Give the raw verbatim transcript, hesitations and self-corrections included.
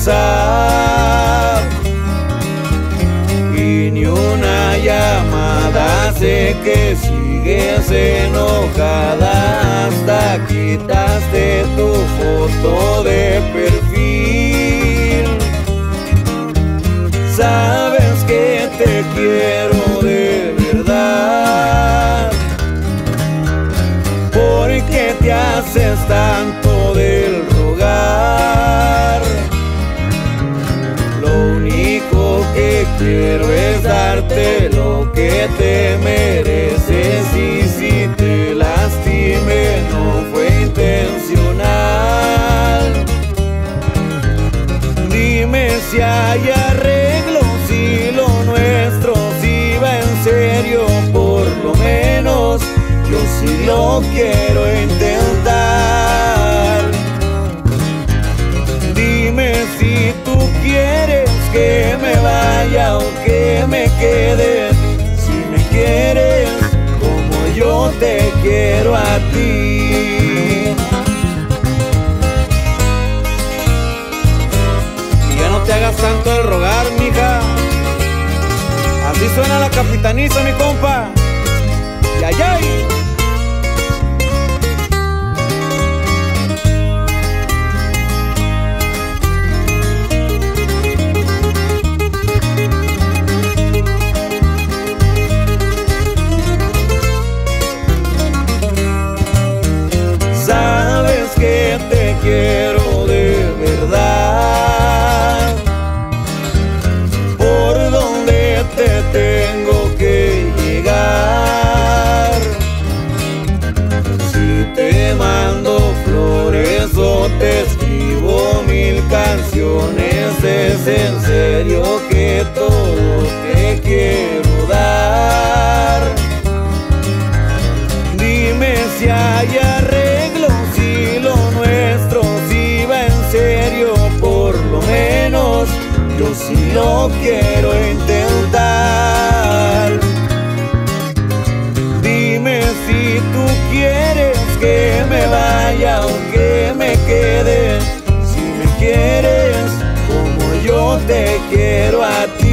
WhatsApp y ni una llamada. Sé que sigues enojada, hasta quitaste tu foto de perfil. Sabes que te quiero de verdad, porque te haces tanto del rogar. Lo único que quiero es darte lo que te mereces, y si te lastimé no fue intencional. Dime si hay arreglo, si lo nuestro sí va en serio. Por lo menos yo sí lo quiero intentar. Dime si tú quieres que me vaya o que me quede. Si me quieres como yo te quiero a ti. Y ya no te hagas tanto el rogar, mija. Así suena la capitaniza, mi compa. ¡Yay, yay! Sabes que te quiero de verdad, por donde te tengo que llegar. Si te mando flores o te escribo mil canciones, es en serio que todo te quiero dar. Dime si hay arreglo, si lo nuestro sí va en serio. Por lo menos yo sí lo quiero intentar. Dime si tú quieres que me vaya o que me quede. Si me quieres como yo te quiero a ti.